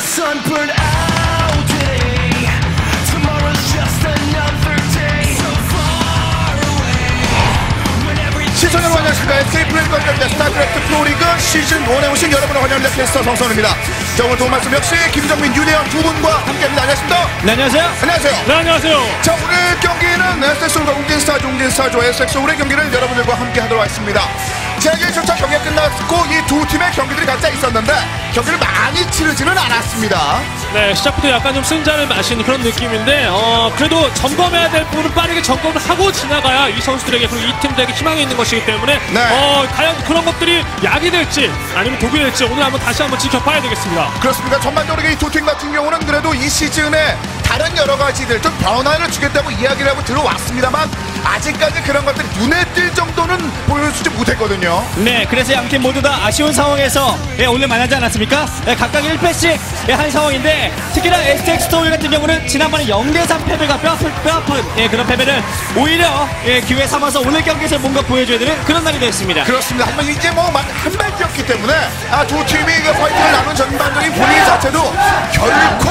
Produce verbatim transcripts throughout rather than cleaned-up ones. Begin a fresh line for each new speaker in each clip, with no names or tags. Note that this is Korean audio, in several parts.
sun burned out today. Tomorrow's just another day. So far away. When every
시청자 여러분 안녕하십니까. 에스케이 플레이과 관련된 스타크래프트 프로리그 시즌 일에 오신 여러분을 환영합니다. 캐스터 정선우입니다. 자, 오늘 도움 말씀 역시 김정민, 윤혜연 두 분과 함께합니다. 안녕하십니까.
네, 안녕하세요.
안녕하세요.
네, 안녕하세요.
자, 오늘 경기는 에스텍스홀과 웅진스타, 웅진스타조 에스텍스홀의 경기를 여러분들과 함께 하도록 하겠습니다. 제일 조차 경기가 끝났고 이 두 팀의 경기들이 각자 있었는데 경기를 많이 치르지는 않았습니다.
네, 시작부터 약간 좀 승자를 마신 그런 느낌인데 어, 그래도 점검해야 될 부분은 빠르게 점검을 하고 지나가야 이 선수들에게 그리고 이 팀들에게 희망이 있는 것이기 때문에
네.
어, 과연 그런 것들이 약이 될지 아니면 독이 될지 오늘 한번 다시 한번 지켜봐야 되겠습니다.
그렇습니다. 전반적으로 이 두 팀 같은 경우는 그래도 이 시즌에 다른 여러 가지들 좀 변화를 주겠다고 이야기를 하고 들어왔습니다만 아직까지 그런 것들이 눈에 띌 정도는 보여주지 못했거든요.
네, 그래서 양팀 모두 다 아쉬운 상황에서 예, 오늘 만나지 않았습니까? 예, 각각 일 패씩 예, 한 상황인데 특히나 에스텍스토일 같은 경우는 지난번에 영 대 삼 패배가 뼈아픈, 뼈아픈 예, 그런 패배를 오히려 예, 기회 삼아서 오늘 경기에서 뭔가 보여줘야 되는 그런 날이 되었습니다.
그렇습니다. 하지만 이제 뭐 한 발 뛰었기 때문에 아, 두 팀이 그 파이팅을 나눈 전반적인 분위기 자체도 결코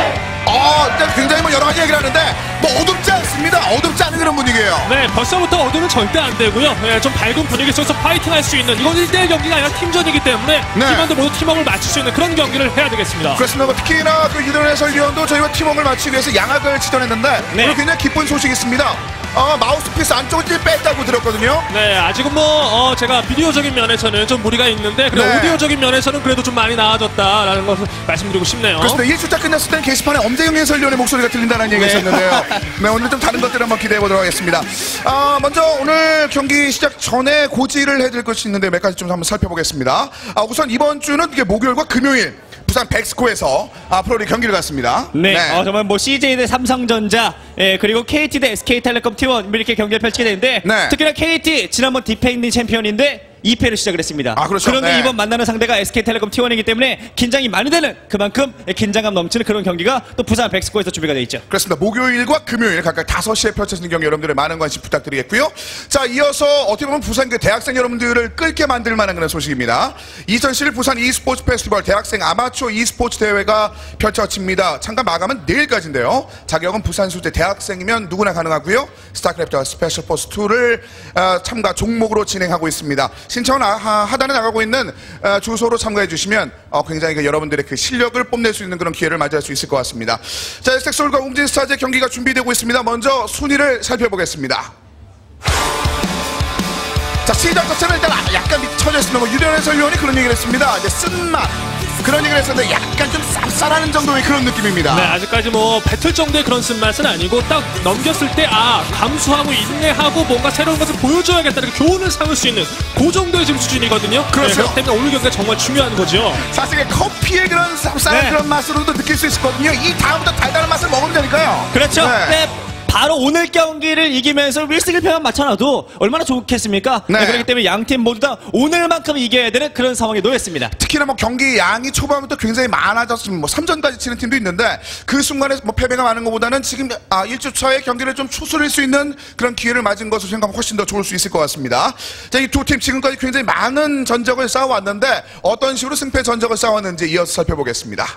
어, 굉장히 뭐 여러 가지 얘기를 하는데 뭐 어둡지 않습니다. 어둡지 않은 그런 분위기예요.
네, 벌써부터 어두는 절대 안 되고요. 네, 좀 밝은 분위기 속에서 파이팅할 수 있는 이건 일 대일 경기가 아니라 팀전이기 때문에
네.
팀원들 모두 팀워크를 맞출 수 있는 그런 경기를 해야 되겠습니다.
그렇습니다. 뭐 특히나 그 유도현 해설위원도 저희와 팀워크를 맞추기 위해서 양악을 지정했는데
네.
오늘 굉장히 기쁜 소식이 있습니다. 어, 마우스피스 안쪽을 뺐다고 들었거든요.
네, 아직은 뭐 어, 제가 비디오적인 면에서는 좀 무리가 있는데 그리고
네.
오디오적인 면에서는 그래도 좀 많이 나아졌다라는 것을 말씀드리고 싶네요.
그렇습니다. 일 주차 끝났을 때는 게시판에 엄재영 해설위원의 목소리가 들린다는 얘기가
네.
있었는데요. 네, 오늘 좀 다른 것들을 한번 기대해 보도록 하겠습니다. 아, 먼저 오늘 경기 시작 전에 고지를 해드릴 것이 있는데 몇 가지 좀 한번 살펴보겠습니다. 아, 우선 이번 주는 이게 목요일과 금요일 부산 백스코에서 아, 프로리그 경기를 갔습니다.
네, 네. 어, 정말 뭐 씨제이 대 삼성전자, 예, 그리고 케이티 대 에스케이텔레콤 티 원 이렇게 경기를 펼치게 되는데
네.
특히나 케이티 지난번 디펜딩 챔피언인데 이 패로 시작을 했습니다.
아, 그렇죠.
그런데
네.
이번 만나는 상대가 에스케이텔레콤 티 원이기 때문에 긴장이 많이 되는 그만큼 긴장감 넘치는 그런 경기가 또 부산 백스코에서 준비가 되어 있죠.
그렇습니다. 목요일과 금요일 각각 다섯 시에 펼쳐지는 경기 여러분들의 많은 관심 부탁드리겠고요. 자, 이어서 어떻게 보면 부산 그 대학생 여러분들을 끌게 만들 만한 그런 소식입니다. 이천십일 부산 e스포츠 페스티벌 대학생 아마추어 e스포츠 대회가 펼쳐집니다. 참가 마감은 내일까지인데요. 자격은 부산 소재 대학생이면 누구나 가능하고요. 스타크래프트 스페셜 포스 투를 어, 참가 종목으로 진행하고 있습니다. 신청은 하, 하단에 나가고 있는 어, 주소로 참가해 주시면 어, 굉장히 그 여러분들의 그 실력을 뽐낼 수 있는 그런 기회를 맞이할 수 있을 것 같습니다. 자, 에스텍스홀과 웅진스타즈의 경기가 준비되고 있습니다. 먼저 순위를 살펴보겠습니다. 자, 시작 자체는 일단 약간 처져 있습니다. 뭐 유련 해설위원이 그런 얘기를 했습니다. 이제 쓴맛 그런 얘기를 했었는데 약간 좀 쌉쌀하는 정도의 그런 느낌입니다.
네, 아직까지 뭐 배틀 정도의 그런 쓴맛은 아니고 딱 넘겼을 때 아, 감수하고 인내하고 뭔가 새로운 것을 보여줘야겠다는 교훈을 삼을 수 있는 그 정도의 지금 수준이거든요.
그렇죠.
네, 그렇기 때문에 오늘 경기가 정말 중요한 거죠.
사실 커피의 그런 쌉쌀한
네.
그런 맛으로도 느낄 수 있거든요. 이 다음부터 달달한 맛을 먹으면 되니까요.
그렇죠.
네.
네. 바로 오늘 경기를 이기면서 윌스길 표현 맞춰놔도 얼마나 좋겠습니까?
네.
네, 그렇기 때문에 양 팀 모두 다 오늘만큼 이겨야 되는 그런 상황에 놓였습니다.
특히나 뭐 경기 양이 초반부터 굉장히 많아졌으면 뭐 삼 전까지 치는 팀도 있는데 그 순간에 뭐 패배가 많은 것보다는 지금 아, 일 주차의 경기를 좀 추스릴 수 있는 그런 기회를 맞은 것으로 생각하면 훨씬 더 좋을 수 있을 것 같습니다. 자, 이 두 팀 지금까지 굉장히 많은 전적을 쌓아왔는데 어떤 식으로 승패 전적을 쌓았는지 이어서 살펴보겠습니다.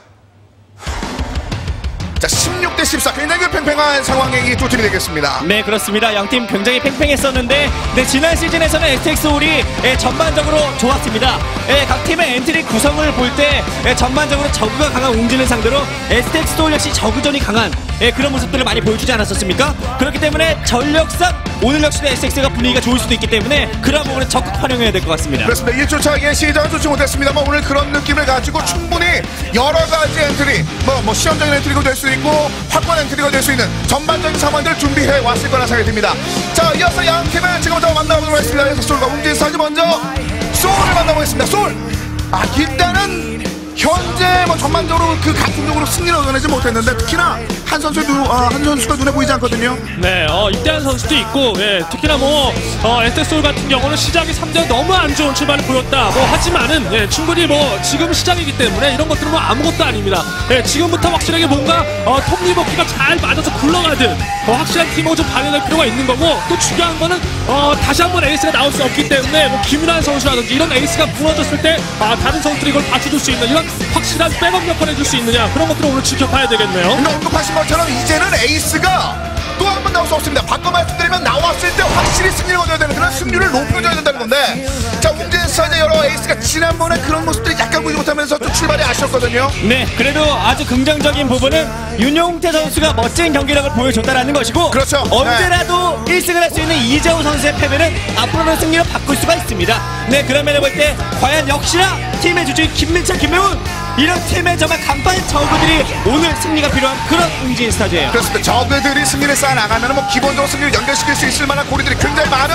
자, 십육 대 십사 굉장히 팽팽한 상황의 이 두 팀이 되겠습니다.
네, 그렇습니다. 양 팀 굉장히 팽팽했었는데 네, 지난 시즌에서는 에스텍스홀이 예, 전반적으로 좋았습니다. 예, 각 팀의 엔트리 구성을 볼 때 예, 전반적으로 저그가 강한 웅진을 상대로 에스텍스홀 역시 저그전이 강한 예, 그런 모습들을 많이 보여주지 않았었습니까? 그렇기 때문에 전력상 오늘 역시도 에스텍스가 분위기가 좋을 수도 있기 때문에 그런 부분을 적극 활용해야 될 것 같습니다.
그렇습니다. 일 주차의 시작은 좋지 못했습니다만 오늘 그런 느낌을 가지고 충분히 여러 가지 엔트리, 뭐, 뭐 시험적인 엔트리가 될 수 있고 확고한 엔트리가 될 수 있는 전반적인 상황들을 준비해 왔을 거라 생각이 듭니다. 자, 이어서 양 팀을 지금부터 만나보도록 하겠습니다. 그래서 솔과 웅진스타즈 먼저 소울을 만나보겠습니다. 소울! 아, 일단은 현재 뭐 전반적으로 그 가슴적으로 승리를 얻어내지 못했는데 특히나 한 선수 눈, 아, 한 선수가 눈에 보이지 않거든요.
네, 어, 입대한 선수도 있고, 예, 특히나 뭐, 어, 에스텍스홀 같은 경우는 시작이 삼 대 너무 안 좋은 출발을 보였다. 뭐, 하지만은, 예, 충분히 뭐, 지금 시작이기 때문에 이런 것들은 뭐 아무것도 아닙니다. 예, 지금부터 확실하게 뭔가, 어, 톱니바퀴가 잘 맞아서 굴러가든, 어, 확실한 팀워크 좀 발휘할 필요가 있는 거고, 또 중요한 거는, 어, 다시 한번 에이스가 나올 수 없기 때문에, 뭐, 김윤환 선수라든지 이런 에이스가 무너졌을 때, 아, 다른 선수들이 이걸 받쳐줄 수 있는 이런 확실한 백업 역할을 해줄 수 있느냐 그런 것들을 오늘 지켜봐야 되겠네요.
근데 언급하신 것처럼 이제는 에이스가 또 한 번 나올 수 없습니다. 바꿔 말씀드리면 나왔을 때 확실히 승리를 거둬야 되는 그런 승률을 높여줘야 된다는 건데, 자 웅진스타즈 여러 에이스가 지난번에 그런 모습들이 약간 보지 못하면서 좀 출발이 아쉬웠거든요.
네, 그래도 아주 긍정적인 부분은 윤용태 선수가 멋진 경기력을 보여줬다라는 것이고,
그렇죠.
언제라도 일 승을 할 수 있는 이재호 선수의 패배는 앞으로는 승리로 바꿀 수가 있습니다. 네, 그러면 볼 때 과연 역시나 팀의 주주인 김민철, 김명훈 이런 팀의 정말 간판 저그들이 오늘 승리가 필요한 그런 웅진 스타즈예요.
그렇습니다. 저그들이 승리를 쌓아나가면 뭐 기본적으로 승리를 연결시킬 수 있을 만한 고리들이 굉장히 많은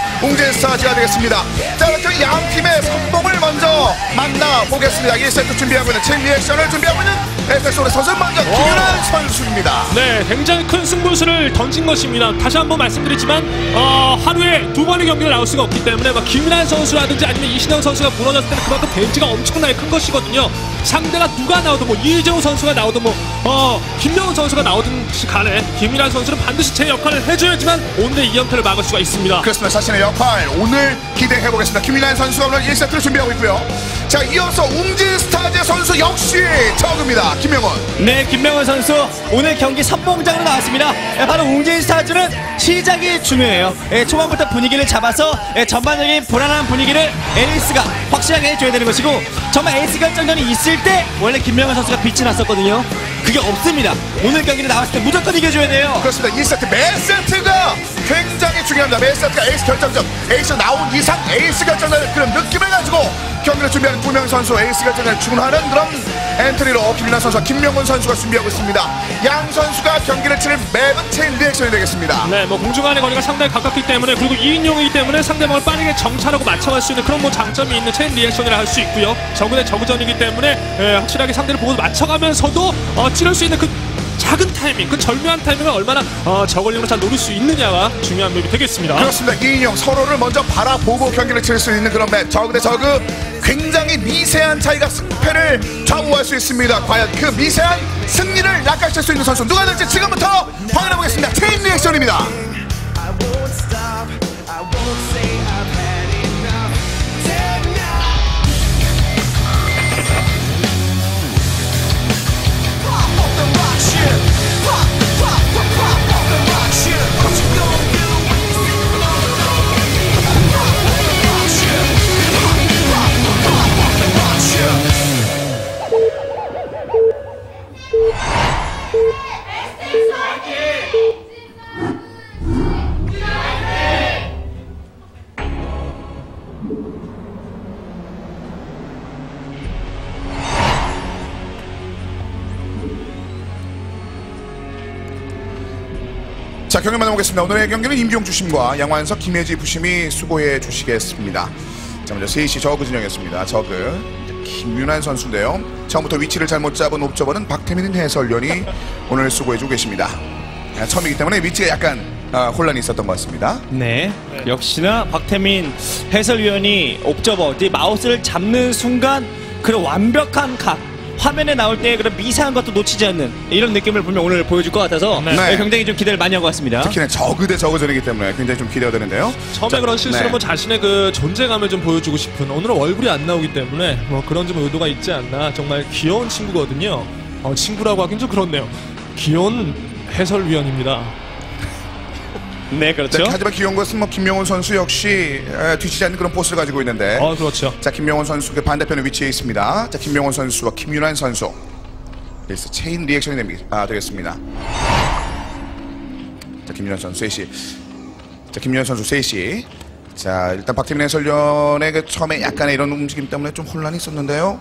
웅진스타즈가 되겠습니다. 자, 그럼 양 팀의 선봉을 먼저 만나보겠습니다. 일 세트 준비하고 있는 체인 리액션을 준비하고 있는 에스엑스홀의 선수 먼저 김윤환 선수입니다.
네, 굉장히 큰 승부수를 던진 것입니다. 다시 한번 말씀드리지만 어, 하루에 두 번의 경기를 나올 수가 없기 때문에 막 김윤환 선수라든지 아니면 이신영 선수가 무너졌을 때는 그만큼 데미지가 엄청나게 큰 것이거든요. 상대가 누가 나오든 뭐 이재호 선수가 나오든 뭐 어, 김명훈 선수가 나오든 간에 김윤환 선수는 반드시 제 역할을 해줘야지만 오늘의 이 연패를 막을 수가 있습니다.
그렇습니다. 자신의 역할 오늘 기대해보겠습니다. 김윤환 선수가 오늘 일 세트를 준비하고 있고요. 자, 이어서 웅진스타즈 선수 역시 저그입니다. 김명훈.
네, 김명훈 선수 오늘 경기 선봉장으로 나왔습니다. 예, 바로 웅진 스타즈는 시작이 중요해요. 예, 초반부터 분위기를 잡아서 예, 전반적인 불안한 분위기를 에이스가 확실하게 해줘야 되는 것이고, 정말 에이스 결정전이 있을 때 원래 김명훈 선수가 빛이 났었거든요. 그게 없습니다. 오늘 경기를 나왔을 때 무조건 이겨줘야 돼요.
그렇습니다. 이 세트 매 세트가 굉장히 중요합니다. 매 세트가 에이스 결정전, 에이스 나온 이상 에이스 결정전의 그런 느낌을 가지고 경기를 준비하는 두 명 선수, 에이스 결정전에 준하는 그런 엔트리로 김윤환 선수와 김명훈 선수가 준비하고 있습니다. 양 선수가 경기를 치를 맵은 체인 리액션이 되겠습니다.
네, 뭐 공중간의 거리가 상당히 가깝기 때문에, 그리고 이인용이기 때문에 상대방을 빠르게 정찰하고 맞춰갈 수 있는 그런 뭐 장점이 있는 체인 리액션이라 할 수 있고요. 적은의 저그전이기 때문에 예, 확실하게 상대를 보고 맞춰가면서도 어, 찌를 수 있는 그 작은 타이밍, 그 절묘한 타이밍을 얼마나 어, 저걸링으로 잘 노릴 수 있느냐가 중요한 맵이 되겠습니다.
그렇습니다. 이인용 서로를 먼저 바라보고 경기를 칠 수 있는 그런 맵. 저그 대 저그 굉장히 미세한 차이가 승패를 좌우할 수 있습니다. 과연 그 미세한 승리를 낚아챌 수 있는 선수 누가 될지 지금부터 확인해보겠습니다. 체인 리액션입니다.
I won't stop. I won't say I've had enough. Damn now. Pop off the rock shit. Pop, pop, pop, pop off the rock shit. What you gonna do when you see the rock? Pop off the rock shit. Pop, pop, pop off the rock shit.
자, 경기 만나보겠습니다. 오늘의 경기는 임기용 주심과 양환석, 김혜지 부심이 수고해 주시겠습니다. 자, 먼저 세 시 저그 진영이었습니다. 저그 김윤환 선수인데요. 처음부터 위치를 잘못 잡은 옵저버는 박태민 해설위원이 오늘 수고해주고 계십니다. 아, 처음이기 때문에 위치가 약간 아, 혼란이 있었던 것 같습니다.
네, 역시나 박태민 해설위원이 옵저버 이 마우스를 잡는 순간 그런 완벽한 각, 화면에 나올 때 그런 미세한 것도 놓치지 않는 이런 느낌을 분명 오늘 보여줄 것 같아서
네.
네, 굉장히 좀 기대를 많이 한 것 같습니다.
특히나 저그 대 저그전이기 때문에 굉장히 좀 기대가 되는데요.
처음에
자,
그런 실수로
네.
뭐 자신의 그 존재감을 좀 보여주고 싶은, 오늘은 얼굴이 안 나오기 때문에 뭐 그런 좀 의도가 있지 않나. 정말 귀여운 친구거든요. 어, 친구라고 하긴 좀 그렇네요. 귀여운 해설위원입니다.
네, 그렇죠.
자, 하지만 귀여운 것은 뭐 김명훈 선수 역시 에, 뒤지지 않는 그런 포스를 가지고 있는데.
어, 그렇죠.
자, 김명훈 선수 그 반대편에 위치해 있습니다. 자, 김명훈 선수와 김윤환 선수. 그래서 체인 리액션이 됩니다. 아, 되겠습니다. 자, 김윤환 선수 세 시. 자, 김윤환 선수 세 시. 자, 일단 박태민 해설위원의 그 처음에 약간의 이런 움직임 때문에 좀 혼란이 있었는데요.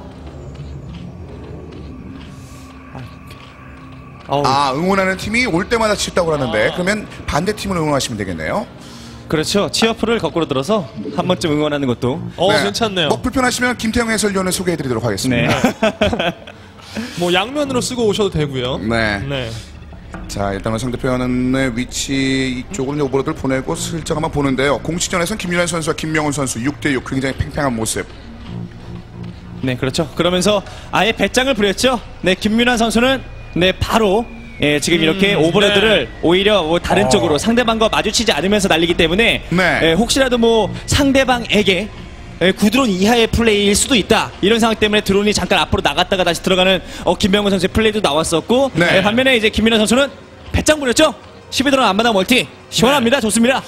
어우,
아, 응원하는 팀이 올 때마다 칩다고 하는데 그러면 반대 팀을 응원하시면 되겠네요.
그렇죠. 치어프를 거꾸로 들어서 한 번쯤 응원하는 것도.
어,
네.
괜찮네요.
뭐 불편하시면 김태형 해설위원을 소개해드리도록 하겠습니다.
네.
뭐 양면으로 쓰고 오셔도 되고요.
네.
네.
자, 일단은 상대편의 위치 이쪽으로 이제 오버로드를 보내고 슬쩍 한번 보는데요. 공식전에서는 김윤환 선수와 김명훈 선수 육 대 육 굉장히 팽팽한 모습.
네, 그렇죠. 그러면서 아예 배짱을 부렸죠. 네, 김윤환 선수는 네 바로 예, 지금 이렇게
음,
오버로드를
네.
오히려 뭐 다른
어.
쪽으로 상대방과 마주치지 않으면서 날리기 때문에
네.
예, 혹시라도 뭐 상대방에게 예, 구드론 이하의 플레이일 수도 있다. 이런 상황 때문에 드론이 잠깐 앞으로 나갔다가 다시 들어가는 어, 김명훈 선수의 플레이도 나왔었고
네.
예, 반면에 이제 김민환 선수는 배짱 부렸죠. 십이 드론 앞마당 멀티 시원합니다.
네.
좋습니다.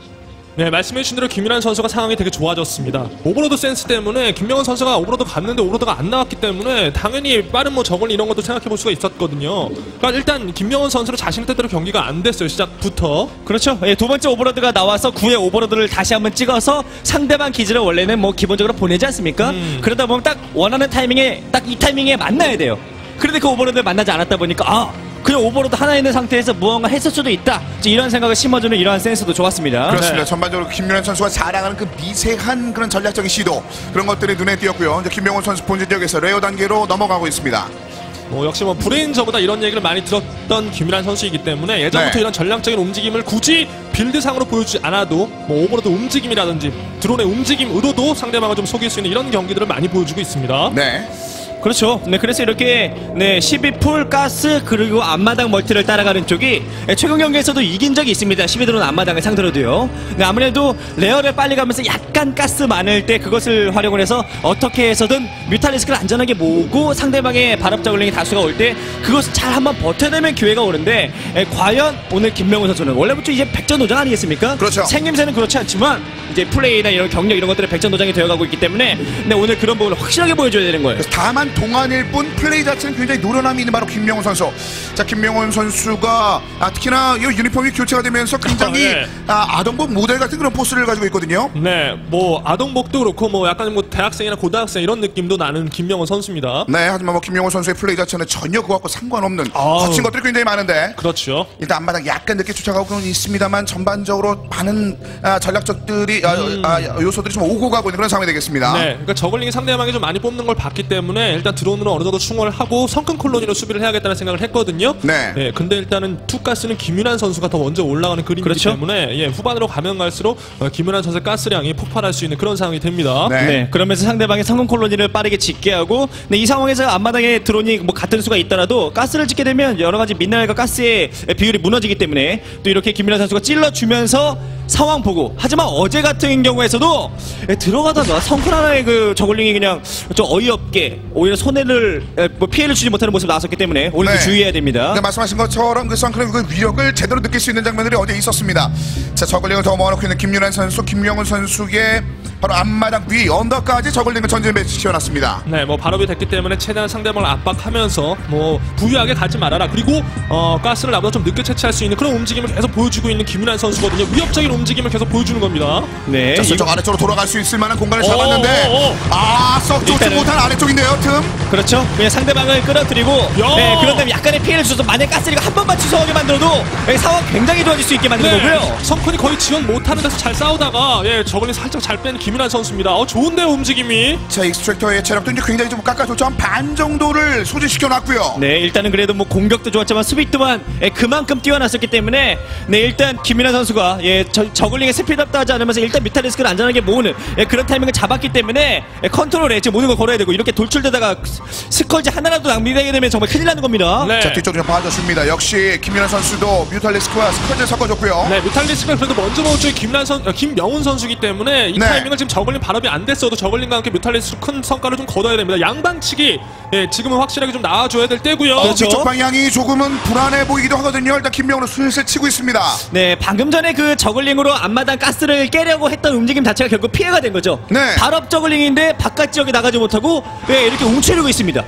네, 말씀해주신 대로 김민환 선수가 상황이 되게 좋아졌습니다. 오버로드 센스 때문에 김명훈 선수가 오버로드 갔는데 오버로드가 안 나왔기 때문에 당연히 빠른 뭐 저걸 이런 것도 생각해 볼 수가 있었거든요. 그러니까 일단 김명훈 선수는 자신의 뜻대로 경기가 안 됐어요. 시작부터.
그렇죠. 예, 두 번째 오버로드가 나와서 구의 오버로드를 다시 한번 찍어서 상대방 기지를 원래는 뭐 기본적으로 보내지 않습니까?
음.
그러다 보면 딱 원하는 타이밍에 딱 이 타이밍에 만나야 돼요. 그런데 그 오버로드를 만나지 않았다 보니까 아 그냥 오버로드 하나 있는 상태에서 무언가 했을 수도 있다. 이런 생각을 심어주는 이러한 센스도 좋았습니다.
그렇습니다.
네.
전반적으로 김윤환 선수가 자랑하는 그 미세한 그런 전략적인 시도 그런 것들이 눈에 띄었고요. 이제 김명훈 선수 본진 지역에서 레어 단계로 넘어가고 있습니다.
뭐 역시 뭐 브레인저보다 이런 얘기를 많이 들었던 김민환 선수이기 때문에 예전부터
네.
이런 전략적인 움직임을 굳이 빌드상으로 보여주지 않아도 뭐 오버로드 움직임이라든지 드론의 움직임으로도 상대방을 좀 속일 수 있는 이런 경기들을 많이 보여주고 있습니다.
네.
그렇죠. 네, 그래서 이렇게 네 십이 풀 가스 그리고 앞마당 멀티를 따라가는 쪽이 네, 최근 경기에서도 이긴 적이 있습니다. 십이 드론 앞마당을 상대로도요. 네, 아무래도 레어를 빨리 가면서 약간 가스 많을 때 그것을 활용을 해서 어떻게 해서든 뮤탈리스크를 안전하게 모으고 상대방의 발업 저글링이 다수가 올 때 그것을 잘 한번 버텨내면 기회가 오는데 에, 과연 오늘 김명훈 선수는 원래부터 이제 백전노장 아니겠습니까?
그렇죠.
생김새는 그렇지 않지만 이제 플레이나 이런 경력 이런 것들은 백전노장이 되어가고 있기 때문에 네, 오늘 그런 부분을 확실하게 보여줘야 되는 거예요.
다만 동안일 뿐 플레이 자체는 굉장히 노련함이 있는 바로 김명훈 선수. 자, 김명훈 선수가 아, 특히나 이 유니폼이 교체가 되면서 굉장히
아, 네.
아, 아동복 모델 같은 그런 포스를 가지고 있거든요.
네, 뭐 아동복도 그렇고 뭐 약간 뭐 대학생이나 고등학생 이런 느낌도 나는 김명훈 선수입니다.
네, 하지만 뭐 김명훈 선수의 플레이 자체는 전혀 그것과 상관없는
아우.
거친 것들이 굉장히 많은데
그렇죠.
일단 앞마당 약간 늦게 쫓아가고는 있습니다만 전반적으로 많은 아, 전략적들이 아,
음.
아, 요소들이 좀 오고 가고 있는 그런 상황이 되겠습니다.
네, 그러니까 저글링이 상대방이 좀 많이 뽑는 걸 봤기 때문에 일단 드론으로 어느 정도 충원을 하고 성큰 콜로니로 수비를 해야겠다는 생각을 했거든요.
네.
네, 근데 일단은 투가스는 김윤환 선수가 더 먼저 올라가는 그림이기
그렇죠.
때문에 예, 후반으로 가면 갈수록 어, 김윤환 선수의 가스량이 폭발할 수 있는 그런 상황이 됩니다.
네.
네, 그러면서 상대방의 성공 콜로니를 빠르게 짓게 하고, 네, 이 상황에서 앞마당에 드론이 뭐 같은 수가 있더라도 가스를 짓게 되면 여러 가지 미네랄과 가스의 비율이 무너지기 때문에 또 이렇게 김민환 선수가 찔러주면서 상황 보고. 하지만 어제 같은 경우에서도 들어가다가 성큰 하나의 그 저글링이 그냥 좀 어이없게 오히려 손해를 뭐 피해를 주지 못하는 모습이 나왔었기 때문에 오늘
네.
주의해야 됩니다.
네, 말씀하신 것처럼 그 선크림 그 위력을 제대로 느낄 수 있는 장면들이 어제 있었습니다. 자, 저글링을 더 모아놓고 있는 김윤환 선수, 김명훈 선수의 바로 앞마당 위 언더까지 저글링을 전진 배치시켜놨습니다.
네, 뭐 발업이 됐기 때문에 최대한 상대방을 압박하면서 뭐 부유하게 가지 말아라. 그리고 어, 가스를 나보다 좀 늦게 채취할 수 있는 그런 움직임을 계속 보여주고 있는 김윤환 선수거든요. 위협적인 움직임을 계속 보여주는 겁니다.
네,
자,
이거-
슬쩍 아래쪽으로 돌아갈 수 있을 만한 공간을
오,
잡았는데
오, 오.
아, 썩 좋지
일단은-
못한 아래쪽인데요, 틈.
그렇죠. 그냥 상대방을 끌어들이고,
야!
네, 그런 다음에 약간의 피해를 줘서 만약 가스리가 한 번만 취소하게 만들어도 네, 상황 굉장히 좋아질 수 있게 만드는 거고요.
성큰이 거의 지원 못하는 데서 잘 싸우다가 예, 저글링 살짝 잘 뺀 김윤환 선수입니다. 어, 좋은데요, 움직임이.
자, 익스트랙터의 체력도 이제 굉장히 좀 깎아줬죠. 한 반 정도를 소진시켜놨고요.
네, 일단은 그래도 뭐 공격도 좋았지만 수비 또한 예, 그만큼 뛰어났었기 때문에 네, 일단 김민환 선수가 예, 저, 저글링의 스피드업도 하지 않으면서 일단 뮤탈리스크를 안전하게 모으는 예, 그런 타이밍을 잡았기 때문에 예, 컨트롤에 지금 모든 걸 걸어야 되고 이렇게 돌출되다가 스- 스컬지 하나라도 낭비되게 되면 정말 큰일 나는 겁니다.
네.
자, 뒤쪽으로 좀 봐줬습니다. 역시 김윤환 선수도 뮤탈리스크와 스쿼즈를 섞어줬고요.
네, 뮤탈리스크가 그래도 먼저 먹은 쪽이 김란 선, 어, 김명훈 선수기 때문에 이
네.
타이밍을 지금 저글링 발업이 안 됐어도 저글링과 함께 뮤탈리스크 큰 성과를 좀 거둬야 됩니다. 양방치기 예, 지금은 확실하게 좀 나와줘야 될 때고요.
어,
그렇죠.
뒤쪽 방향이 조금은 불안해 보이기도 하거든요. 일단 김명훈은 슬슬 치고 있습니다.
네, 방금 전에 그 저글링으로 앞마당 가스를 깨려고 했던 움직임 자체가 결국 피해가 된 거죠.
네.
발업 저글링인데 바깥 지역에 나가지 못하고 네, 이렇게 움츠리고 있습니다.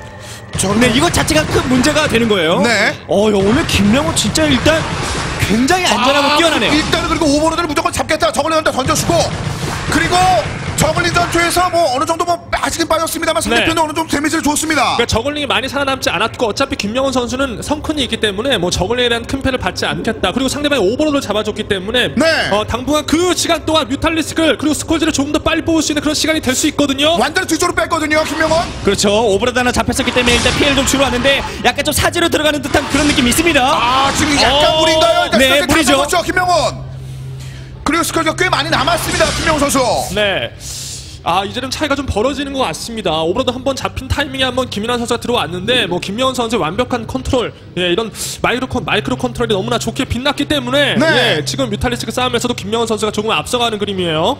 네, 이것 자체가 큰 문제가 되는 거예요.
네.
어, 야, 오늘 김명훈 진짜 일단 굉장히 안전하고
아,
뛰어나네요.
일단은 그리고 오버로드를 무조건 잡겠다. 저글링한테 던져주고 그리고 저글링 전투에서 뭐 어느 정도 뭐 아직은 빠졌습니다만 상대편도
네.
어느 정도 데미지를 줬습니다.
그러니까 저글링이 많이 살아남지 않았고 어차피 김명훈 선수는 성큰이 있기 때문에 뭐 저글링에 대한 큰 패를 받지 않겠다. 그리고 상대방이 오버로드를 잡아줬기 때문에
네.
어, 당분간 그 시간 동안 뮤탈리스크를 그리고 스콜지를 조금 더 빨리 뽑을 수 있는 그런 시간이 될 수 있거든요.
완전히 뒤쪽으로 뺐거든요, 김명훈.
그렇죠. 오버로드 하나 잡혔었기 때문에 일단 피해를 좀 줄여왔는데 약간 좀 사지로 들어가는 듯한 그런 느낌이 있습니다.
아, 지금 약간
어,
무리인가요? 일단
네,
스쿼즈 다
무리죠.
잡았죠, 김명훈. 그리고 스쿼즈가 꽤 많이 남았습니다, 김명훈 선수.
네. 아, 이제는 차이가 좀 벌어지는 것 같습니다. 오버로드 한번 잡힌 타이밍에 한번 김민환 선수가 들어왔는데 뭐 김명훈 선수의 완벽한 컨트롤, 예, 이런 마이크로, 컨, 마이크로 컨트롤이 너무나 좋게 빛났기 때문에
네.
예, 지금 뮤탈리스크 싸움에서도 김명훈 선수가 조금 앞서가는 그림이에요.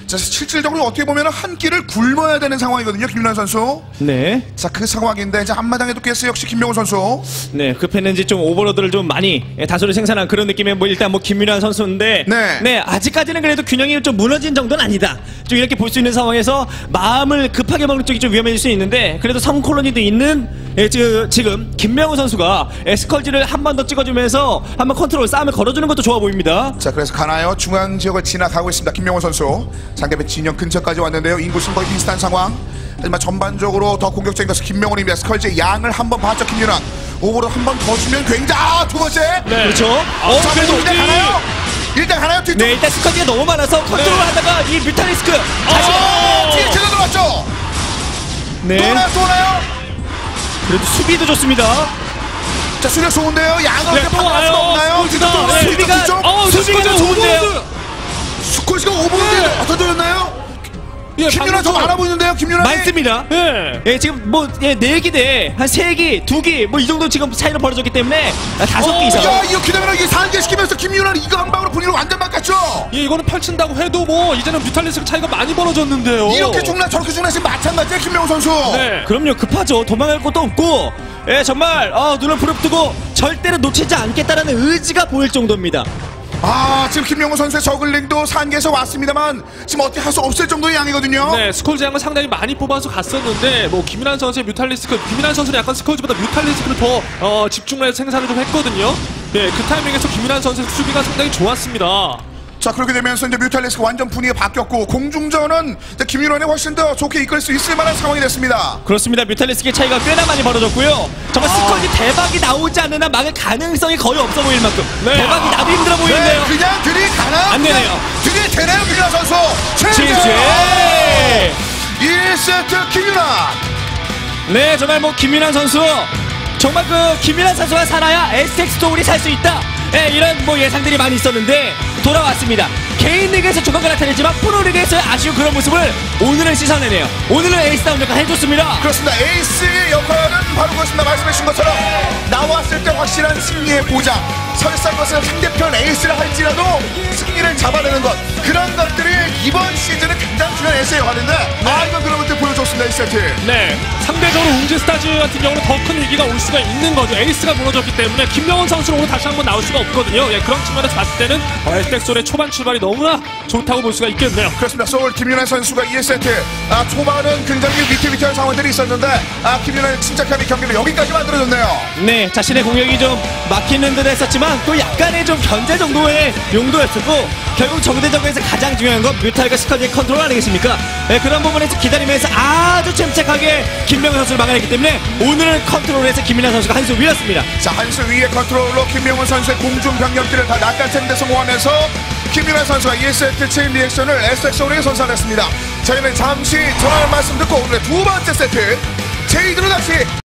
자, 실질적으로 어떻게 보면 한 끼를 굶어야 되는 상황이거든요, 김윤환 선수.
네.
자, 그 상황인데 이제 앞마당에도 깼어요, 역시 김명훈 선수.
네, 급했는지 좀 오버로드를 좀 많이 예, 다소를 생산한 그런 느낌의 뭐 일단 뭐 김민환 선수인데
네.
아직까지는 그래도 균형이 좀 무너진 정도는 아니다. 좀 이렇게 볼 수 있는 상황에서 마음을 급하게 먹는 쪽이 좀 위험해질 수 있는데 그래도 섬 콜로니도 있는 예, 지- 지금 김명훈 선수가 예, 스컬지를 한 번 더 찍어주면서 한번 컨트롤 싸움을 걸어주는 것도 좋아 보입니다.
자, 그래서 가나요? 중앙 지역을 지나가고 있습니다, 김명훈 선수. 상대편 진영 근처까지 왔는데요. 인구수는 거의 비슷한 상황. 하지만 전반적으로 더 공격적인 것은 김명훈입니다. 스컬지의 양을 한번 봤죠, 김윤환. 오버로 한 번 더 주면 굉장히 아, 두 번째.
네.
그렇죠.
어,
자,
그래도
일단
이-
가나요? 일단 가나요? 뒤쪽.
네, 일단 스컬지가 너무 많아서 컨트롤
네.
하다가 이 뮤탈리스크 다시
어, 뒤에 제대로 들어왔죠. 또
네,
하나요? 또 하나요?
그래도 수비도 좋습니다.
자, 수력 좋은데요. 양을
네,
이렇게
또
방어할 수가
와요.
없나요?
스콜지가.
뒤쪽,
네.
뒤쪽,
수비가
뒤쪽.
어,
수비가
스콜지가
좋은데요.
오버로드.
스콜지가 오 번인데
네.
어떤 돌렸나요?
예,
김윤환 좀
방금
알아 보이는데요, 김윤환이.
많습니다.
예.
예, 지금 뭐, 예, 네 기대, 한 세 기, 두 기, 뭐 이 정도 지금 차이로 벌어졌기 때문에 아, 다섯 개
어,
이상.
야, 이렇게 되면 이게 상계 시키면서 김윤환이 이거 한 방으로 분위기를 완전 바꿨죠.
예, 이거는 펼친다고 해도 뭐 이제는 뮤탈리스크 차이가 많이 벌어졌는데요.
이렇게 죽나 저렇게 죽나 지금 마찬가지예요, 김명훈 선수.
네.
그럼요, 급하죠. 도망갈 곳도 없고, 예, 정말, 어, 눈을 부릅뜨고 절대로 놓치지 않겠다라는 의지가 보일 정도입니다.
아, 지금 김명훈 선수의 저글링도 상계에서 왔습니다만 지금 어떻게 할 수 없을 정도의 양이거든요.
네, 스콜지 양을 상당히 많이 뽑아서 갔었는데 뭐 김민환 선수의 뮤탈리스크, 김민환 선수는 약간 스콜지보다 뮤탈리스크를 더 어, 집중을 해서 생산을 좀 했거든요. 네, 그 타이밍에서 김민환 선수의 수비가 상당히 좋았습니다.
자, 그렇게 되면서 이제 뮤탈리스크 완전 분위기가 바뀌었고 공중전은 이제 김윤환이 훨씬 더 좋게 이끌 수 있을 만한 상황이 됐습니다.
그렇습니다. 뮤탈리스크의 차이가 꽤나 많이 벌어졌고요. 정말 스컬지 대박이 나오지 않는 한 막을 가능성이 거의 없어 보일 만큼
네.
대박이 나도 힘들어
네,
보이는데요.
그냥 들이가나?
안 되네요.
들이대나요, 김윤환 선수?
제제.
일 세트 김윤환.
네, 정말 뭐 김민환 선수 정말 그 김민환 선수가 살아야 에스텍스도 우리 살 수 있다. 예, 이런 뭐 예상들이 많이 있었는데 돌아왔습니다. 개인 리그에서 조각을 나타냈지만 프로리그에서의 아쉬운 그런 모습을 오늘은 씻어내네요. 오늘은 에이스다운 역할 해줬습니다.
그렇습니다. 에이스의 역할은 바로 그렇습니다. 말씀해주신 것처럼 나왔을 때 확실한 승리의 보장. 설사 것은 상대편 에이스를 할지라도 승리를 잡아내는 것. 그런 것들이 이번 시즌은 굉장히 중요한 에이스의 역할인데 아, 이건 그런 것들 보여줬습니다. 이 세트.
네, 상대적으로 웅진 스타즈 같은 경우는 더 큰 위기가 올 수가 있는 거죠. 에이스가 무너졌기 때문에 김명훈 선수는 오늘 다시 한번 나올 수가 없거든요. 예, 그런 측면에서 봤을 때는 어, 에스텍솔의 초반 출발이 너무나 좋다고 볼 수가 있겠네요.
그렇습니다. 소울 김윤환 선수가 일 세트 아, 초반은 굉장히 위태위태한 상황들이 있었는데 아, 김윤환의 침착함이 경기를 여기까지 만들어줬네요.
네, 자신의 공격이 좀 막히는 듯 했었지만 또 약간의 좀 견제 정도의 용도였었고 결국 정대적에서 가장 중요한 건 뮤탈과 스쿼드의 컨트롤 아니겠습니까? 네, 그런 부분에서 기다리면서 아주 침착하게 김명훈 선수를 막아냈기 때문에 오늘은 컨트롤에서 김민환 선수가 한 수 위였습니다.
자, 한 수 위의 컨트롤로 김명훈 선수의 공중 병력들을 다 낚아채는 데 성공하면서 김민환 선수가 일 세트 체인 리액션을 에스텍솔에게 선사했습니다. 저희는 잠시 전화 말씀 듣고 오늘의 두 번째 세트 제이드로 다시